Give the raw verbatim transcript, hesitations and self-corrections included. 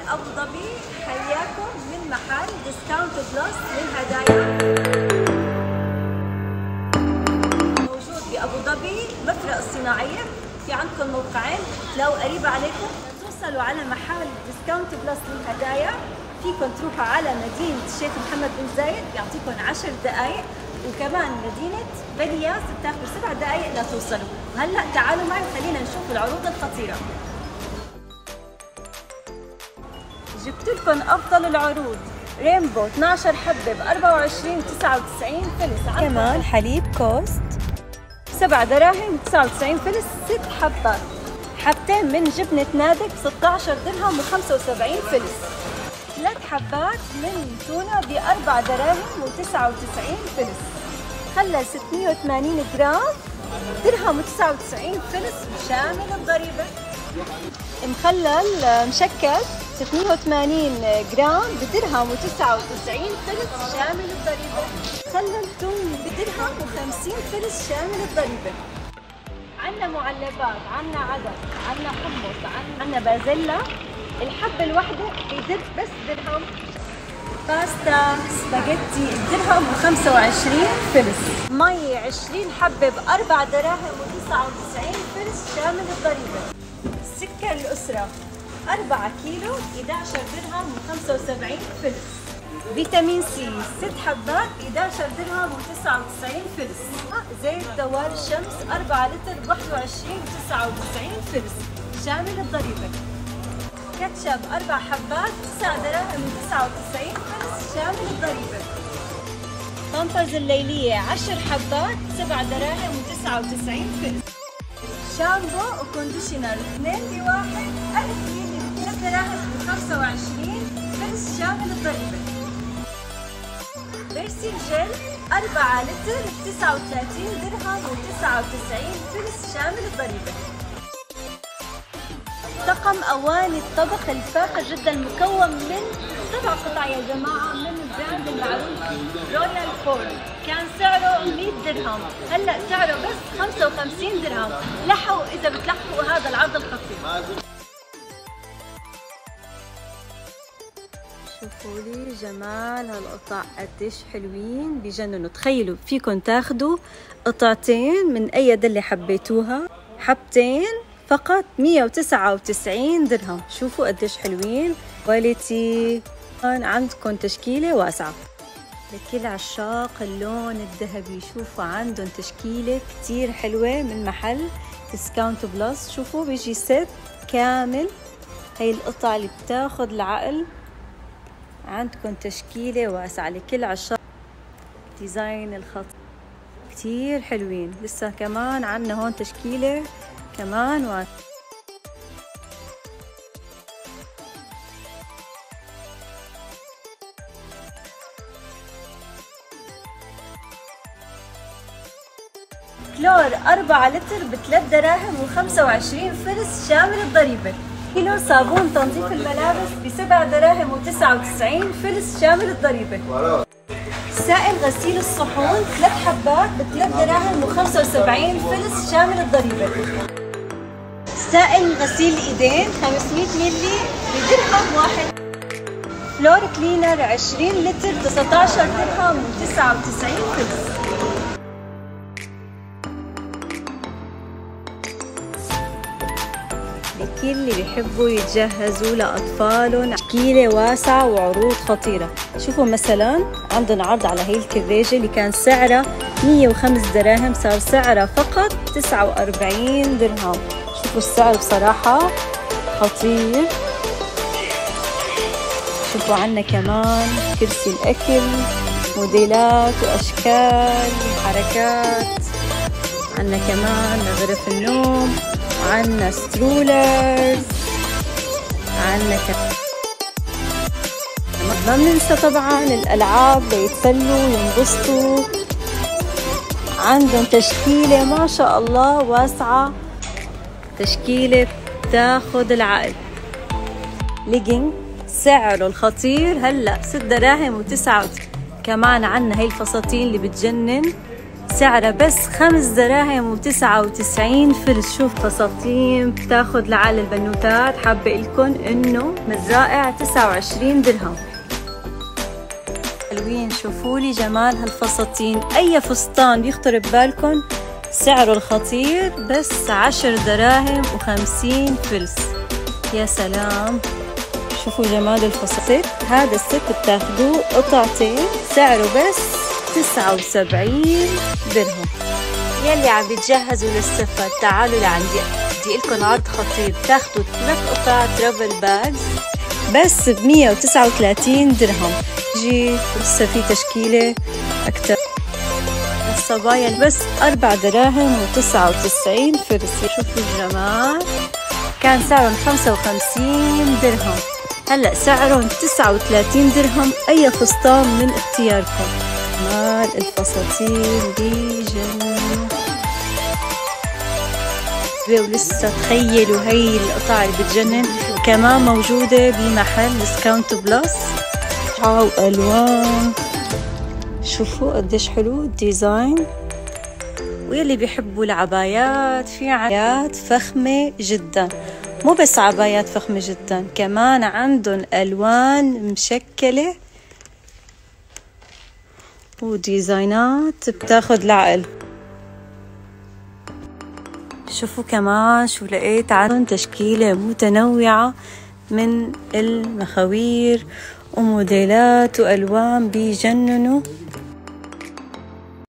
أبو ظبي، حياكم من محل ديسكاونت بلس للهدايا. موجود بأبو ظبي مفرق الصناعية، في عندكم موقعين تلاقوا قريبة عليكم. توصلوا على محل ديسكاونت بلس للهدايا، فيكم تروحوا على مدينة الشيخ محمد بن زايد يعطيكم عشر دقائق، وكمان مدينة بنياس بتاخذوا سبع دقائق لتوصلوا. وهلا تعالوا معي خلينا نشوف العروض الخطيرة. جبت لكم افضل العروض، رينبو اثنعش حبه ب أربعة وعشرين وتسعة وتسعين فلس، كمان حليب كوست سبع دراهم وتسعة وتسعين فلس ست حبات، حبتين من جبنه نادك ب ستة عشر درهم وخمسة وسبعين فلس، ثلاث حبات من تونه ب أربع دراهم وتسعة وتسعين فلس، خلل ستمية وثمانين جرام درهم وتسعة وتسعين فلس شامل الضريبه، مخلل مشكل ستمية وثمانين جرام بدرهم وتسعة وتسعين فلس شامل الضريبة، مخلل توم بدرهم وخمسين فلس شامل الضريبة. عنا معلبات، عنا عدس، عنا حمص، عنا بازيلا، الحبة الواحدة بدر بس درهم. باستا سباجيتي بدرهم وخمسة وعشرين فلس. مي عشرين حبة بأربع دراهم وتسعة وتسعين فلس شامل الضريبة. سكر الأسرة أربعة كيلو إحدى عشر درهم وخمسة وسبعين فلس. فيتامين سي ست حبات إحدى عشر درهم وتسعة وتسعين فلس. زيت دوار الشمس أربعة لتر ب واحد وعشرين وتسعة وتسعين فلس شامل الضريبة. كاتشب أربع حبات تسع دراهم وتسعة وتسعين فلس شامل الضريبة. بامبرز الليلية عشر حبات سبع دراهم وتسعة وتسعين فلس. شامبو وكونديشنر اثنين بواحد ألف ميلي ثلاث دراهم وخمسة وعشرين فلس شامل الضريبة. بيرسيل جل أربعة لتر بتسعة وثلاثين درهم وتسعة وتسعين فلس شامل الضريبة. طقم أواني الطبخ الفاخر جدا مكون من سبع قطع يا جماعة من البراند المعروف رويال فورد، كان سعره مية درهم، هلا سعره بس خمسة وخمسين درهم. لحقوا إذا بتلحقوا هذا العرض الخطير. شوفوا لي جمال هالقطع قديش حلوين بجننوا. تخيلوا فيكم تاخدوا قطعتين من أي دلة حبيتوها، حبتين فقط مية وتسعة وتسعين درهم. شوفوا قديش حلوين، كواليتي. عندكم تشكيلة واسعة لكل عشاق اللون الذهبي. شوفوا عندهم تشكيلة كتير حلوة من محل ديسكاونت بلس. شوفوا بيجي ست كامل، هي القطع اللي بتاخد العقل. عندكم تشكيلة واسعة لكل عشاق ديزاين الخط، كتير حلوين. لسه كمان عنا هون تشكيلة كمان واسعة. كلور أربعة لتر بثلاث دراهم وخمسة وعشرين فلس شامل الضريبة. كيلو صابون تنظيف الملابس بسبع دراهم وتسعة وتسعين فلس شامل الضريبة. سائل غسيل الصحون ثلاث حبات بثلاث دراهم وخمسة وسبعين فلس شامل الضريبة. سائل غسيل الإيدين خمسمية ملي بدرهم واحد. فلور كلينر عشرين لتر تسعة عشر درهم وتسعة وتسعين فلس. لكل اللي بيحبوا يتجهزوا لأطفالهم، تشكيلة واسعة وعروض خطيرة. شوفوا مثلا عندهم عرض على هي الكريجة اللي كان سعرها مية وخمس دراهم، صار سعرها فقط تسعة وأربعين درهم. شوفوا السعر بصراحة خطير. شوفوا عنا كمان كرسي الأكل، موديلات وأشكال وحركات. عنا كمان غرف النوم، عنا سترولرز، عنا كمان ما بننسى طبعا الألعاب ليتسلوا وينبسطوا. عندهم تشكيلة ما شاء الله واسعة، تشكيلة تاخد العقل. ليجينج سعره الخطير هلا ست دراهم وتسعة. كمان عنا هي الفساتين اللي بتجنن، سعرها بس خمس دراهم وتسعة وتسعين فلس. شوف فساتين بتاخد لعل البنوتات، حابة لكم انه مزرائع تسعة وعشرين درهم. حلوين، شوفوا لي جمال هالفساتين. اي فستان بيخطر ببالكم سعره الخطير بس عشر دراهم وخمسين فلس. يا سلام، شوفوا جمال الفساتين. هذا الست بتاخدوه قطعتين، سعره بس تسعة وسبعين درهم. يلي عم بيتجهزوا للسفر تعالوا لعندي، بدي لكم عرض خطير. بتاخدوا ثلاث قطع ترافل باجز بس ب مية وتسعة وثلاثين درهم. جي لسه في تشكيلة أكتر. الصبايا بس أربع دراهم وتسعة وتسعين فلس. شوفوا الجمال، كان سعرهم خمسة وخمسين درهم، هلأ سعرهم تسعة وثلاثين درهم. أي فستان من اختياركم. جمال الفساتين بجنن. ولسه تخيلوا هي القطع اللي بتجنن كمان موجودة بمحل ديسكاونت بلس. واو ألوان، شوفوا قديش حلو الديزاين. ويلي بيحبوا العبايات، في عبايات فخمة جدا، مو بس عبايات فخمة جدا، كمان عندهم ألوان مشكلة وديزاينات بتاخد العقل. شوفوا كمان شو لقيت، عندهم تشكيلة متنوعة من المخاوير وموديلات وألوان بيجننوا.